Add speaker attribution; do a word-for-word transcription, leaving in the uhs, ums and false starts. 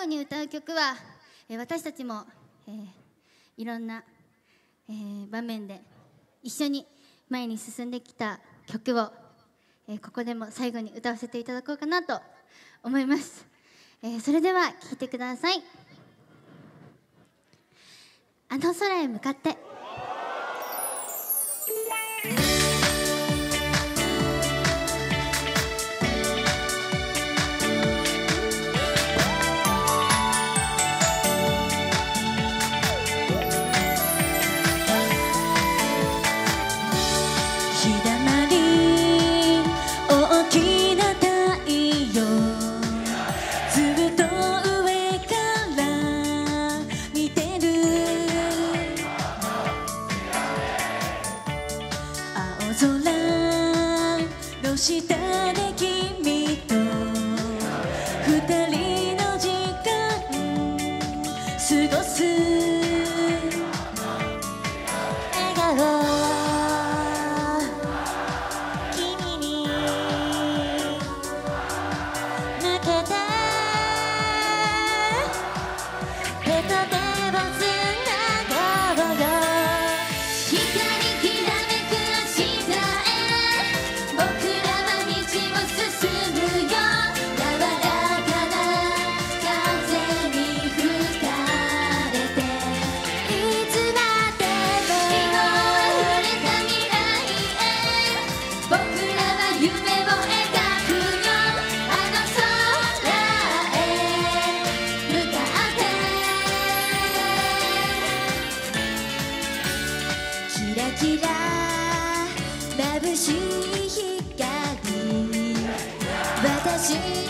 Speaker 1: 後に歌う曲は、えー、私たちも、えー、いろんな、えー、場面で一緒に前に進んできた曲を、えー、ここでも最後に歌わせていただこうかなと思います。えー、それでは聴いてください。あの空へ向かって。
Speaker 2: 下で君と二人の時間過ごす笑顔君に向けて手と手をつなごうよキラキラ眩しい光私